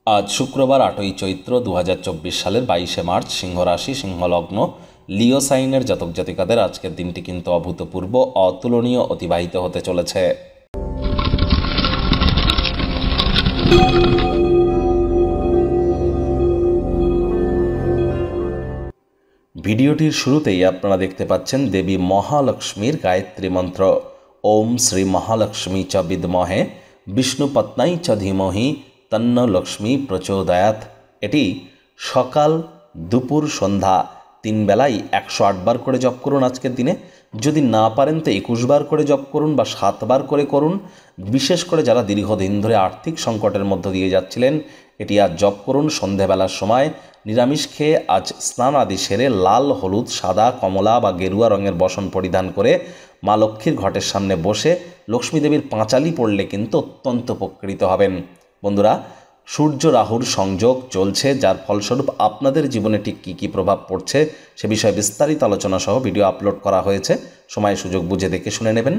আজ শুক্রবার ৮ই চৈত্র ২০২৪ সালের ২২শে মার্চ, সিংহ রাশি, সিংহ লগ্ন, লিও সাইনের জাতক জাতিকাদের আজকের দিনটি কিন্তু অভূতপূর্ব, অতুলনীয় অতিবাহিত হতে চলেছে। ভিডিওটির শুরুতেই আপনারা দেখতে পাচ্ছেন দেবী মহালক্ষ্মীর গায়ত্রী মন্ত্র। ওম শ্রী মহালক্ষ্মী চ বিদ্মহে বিষ্ণুপত্নাই চ ধীমহি তন্ন লক্ষ্মী প্রচোদয়াৎ। এটি সকাল, দুপুর, সন্ধ্যা ৩ বেলায় ১০৮ বার করে জপ করুন আজকের দিনে। যদি না পারেন তো ২১ বার করে জপ করুন বা ৭ বার করে করুন। বিশেষ করে যারা দীর্ঘদিন ধরে আর্থিক সংকটের মধ্য দিয়ে যাচ্ছিলেন, এটি আজ জপ করুন। সন্ধেবেলার সময় নিরামিষ খেয়ে আজ স্নান আদি সেরে লাল, হলুদ, সাদা, কমলা বা গেরুয়া রঙের বসন পরিধান করে মা লক্ষ্মীর ঘটের সামনে বসে লক্ষ্মী দেবীর পাঁচালি পড়লে কিন্তু অত্যন্ত উপকৃত হবেন। বন্ধুরা, সূর্য রাহুর সংযোগ চলছে, যার ফলস্বরূপ আপনাদের জীবনে ঠিক কী কী প্রভাব পড়ছে সে বিষয়ে বিস্তারিত আলোচনা সহ ভিডিও আপলোড করা হয়েছে। সময় সুযোগ বুঝে দেখে শুনে নেবেন।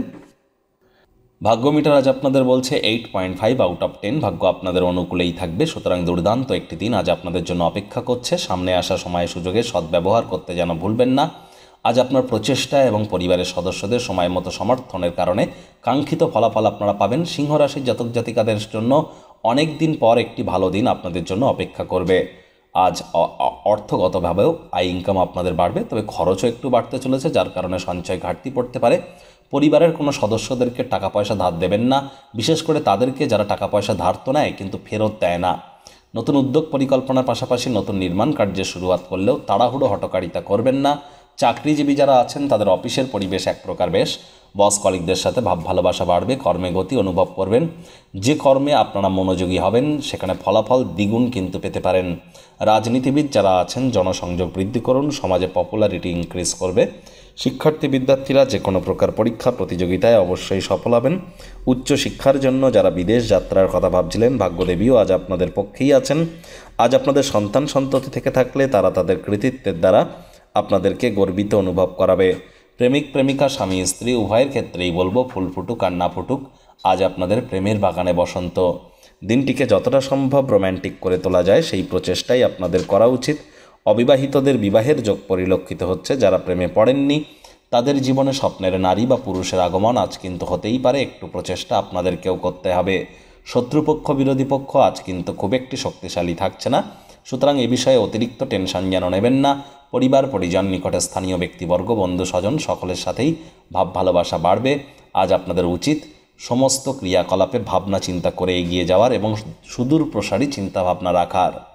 ভাগ্য মিটার আজ আপনাদের বলছে 8.5 আউট অফ 10। ভাগ্য আপনাদের অনুকূলেই থাকবে, সুতরাং দুর্দান্ত একটি দিন আজ আপনাদের জন্য অপেক্ষা করছে। সামনে আসা সময় সুযোগে সদ্ব্যবহার করতে যেন ভুলবেন না। আজ আপনার প্রচেষ্টা এবং পরিবারের সদস্যদের সময় মতো সমর্থনের কারণে কাঙ্ক্ষিত ফলাফল আপনারা পাবেন। সিংহ রাশির জাতক জাতিকাদের জন্য অনেক দিন পর একটি ভালো দিন আপনাদের জন্য অপেক্ষা করবে। আজ অর্থগতভাবেও আয় ইনকাম আপনাদের বাড়বে, তবে খরচও একটু বাড়তে চলেছে, যার কারণে সঞ্চয় ঘাটতি পড়তে পারে। পরিবারের কোনো সদস্যদেরকে টাকা পয়সা ধার দেবেন না, বিশেষ করে তাদেরকে যারা টাকা পয়সা ধার তো নেয় কিন্তু ফেরত দেয় না। নতুন উদ্যোগ পরিকল্পনার পাশাপাশি নতুন নির্মাণ কার্যের শুরুয়াত করলেও তাড়াহুড়ো হঠকারিতা করবেন না। চাকরিজীবী যারা আছেন তাদের অফিসের পরিবেশ এক প্রকার বেশ, বস কলিগদের সাথে ভাব ভালোবাসা বাড়বে, কর্মে গতি অনুভব করবেন। যে কর্মে আপনারা মনোযোগী হবেন সেখানে ফলাফল দ্বিগুণ কিন্তু পেতে পারেন। রাজনীতিবিদ যারা আছেন জনসংযোগ বৃদ্ধি করুন, সমাজে পপুলারিটি ইনক্রিজ করবে। শিক্ষার্থী বিদ্যার্থীরা যে কোনো প্রকার পরীক্ষা প্রতিযোগিতায় অবশ্যই সফল হবেন। উচ্চশিক্ষার জন্য যারা বিদেশ যাত্রার কথা ভাবছিলেন, ভাগ্যদেবীও আজ আপনাদের পক্ষেই আছেন। আজ আপনাদের সন্তান সন্ততি থেকে থাকলে তারা তাদের কৃতিত্বের দ্বারা আপনাদেরকে গর্বিত অনুভব করাবে। প্রেমিক প্রেমিকা, স্বামী স্ত্রী উভয়ের ক্ষেত্রেই বলবো ফুল ফুটুক আর না ফুটুক, আজ আপনাদের প্রেমের বাগানে বসন্ত। দিনটিকে যতটা সম্ভব রোম্যান্টিক করে তোলা যায় সেই প্রচেষ্টাই আপনাদের করা উচিত। অবিবাহিতদের বিবাহের যোগ পরিলক্ষিত হচ্ছে। যারা প্রেমে পড়েননি তাদের জীবনে স্বপ্নের নারী বা পুরুষের আগমন আজ কিন্তু হতেই পারে। একটু প্রচেষ্টা আপনাদেরকেও করতে হবে। শত্রুপক্ষ বিরোধী পক্ষ আজ কিন্তু খুব একটি শক্তিশালী থাকছে না, সুতরাং এ বিষয়ে অতিরিক্ত টেনশন যেন নেবেন না। পরিবার পরিজন, নিকটে স্থানীয় ব্যক্তিবর্গ, বন্ধু স্বজন সকলের সাথেই ভাব ভালোবাসা বাড়বে। আজ আপনাদের উচিত সমস্ত ক্রিয়াকলাপে ভাবনা চিন্তা করে এগিয়ে যাওয়ার এবং সুদূর প্রসারী চিন্তাভাবনা রাখার।